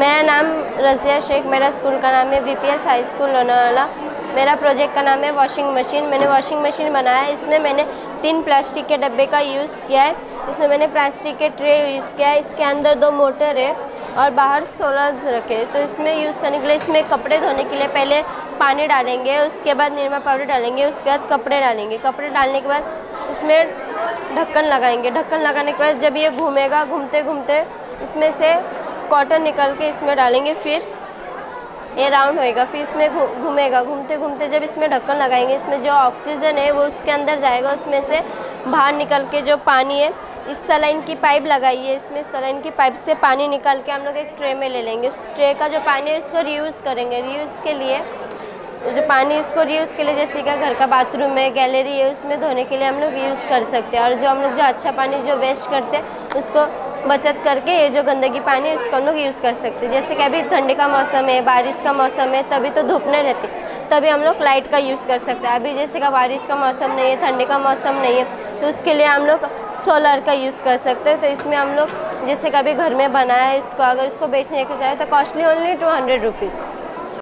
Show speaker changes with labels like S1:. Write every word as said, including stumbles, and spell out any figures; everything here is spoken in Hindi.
S1: मेरा नाम रज़िया शेख, मेरा स्कूल का नाम है वीपीएस हाई स्कूल लोनावाला। मेरा प्रोजेक्ट का नाम है वॉशिंग मशीन। मैंने वॉशिंग मशीन बनाया है। इसमें मैंने तीन प्लास्टिक के डब्बे का यूज़ किया है। इसमें मैंने प्लास्टिक के ट्रे यूज़ किया है। इसके अंदर दो मोटर है और बाहर सोलर्स रखे। तो इसमें यूज़ करने के लिए इसमें कपड़े धोने के लिए पहले पानी डालेंगे, उसके बाद निरमा पाउडर डालेंगे, उसके बाद कपड़े डालेंगे। कपड़े डालने के बाद इसमें ढक्कन लगाएंगे। ढक्कन लगाने के बाद जब ये घूमेगा, घूमते घूमते इसमें से कॉटन निकल के इसमें डालेंगे, फिर ये राउंड होएगा, फिर इसमें घूमेगा। घूमते घूमते जब इसमें ढक्कन लगाएंगे, इसमें जो ऑक्सीजन है वो उसके अंदर जाएगा। उसमें से बाहर निकल के जो पानी है, इस सलाइन की पाइप लगाई है, इसमें सलाइन की पाइप से पानी निकाल के हम लोग एक ट्रे में ले लेंगे। उस ट्रे का जो पानी है उसको रीयूज़ करेंगे। रीयूज़ के लिए जो पानी उसको रीयूज़ के लिए जैसे कि घर का बाथरूम है, गैलरी है, उसमें धोने के लिए हम लोग यूज़ कर सकते हैं। और जो हम लोग जो अच्छा पानी जो वेस्ट करते हैं उसको बचत करके ये जो गंदगी पानी है उसको हम लोग यूज़ कर सकते हैं। जैसे कि अभी ठंडी का मौसम है, बारिश का मौसम है, तभी तो धूप नहीं रहती, तभी हम लोग लाइट का यूज़ कर सकते हैं। अभी जैसे कि बारिश का मौसम नहीं है, ठंडी का मौसम नहीं है, तो उसके लिए हम लोग सोलर का यूज़ कर सकते हैं। तो इसमें हम लोग जैसे कभी घर में बनाया है, इसको अगर इसको बेचने के चाहे तो costly only two hundred rupees.